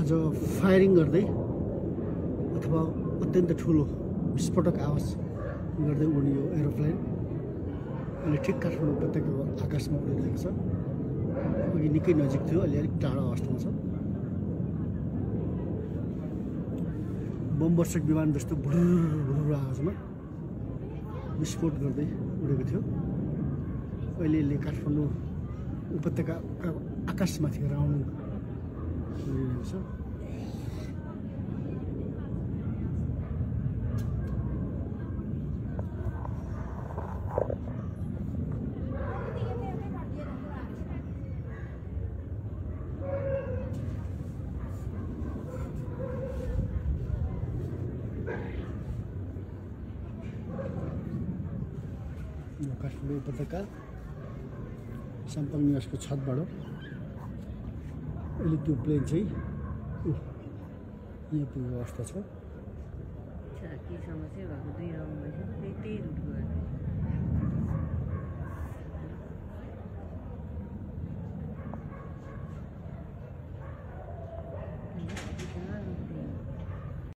आज फायरिङ गर्दै अथवा अत्यन्त ठुलो विस्फोटक आवाज गर्दै उड्ने यो एरोप्लेन अहिले ठिक काठमाडौँ उपत्यकाको आकाशमा उडिरहेको छ। अघि निकै नजिक थियो, अहिले अलिक टाढा अवस्थामा छ। बम वर्षक विमान जस्तो भुरुर आवाजमा विस्फोट गर्दै उडेको थियो। अहिले यसले काठमाडौँ उपत्यकाका आकाशमाथि राउन्ड गरिरहेको छ। काठमाडौँ उपत्यका सम्पर्क निवासको छतबाट अहिले त्यो प्लेन चाहिँ यहाँ पुगेको अवस्था छ। के समस्या भएको 2 राउन्ड भइसक्यो, त्यही रुट गयो।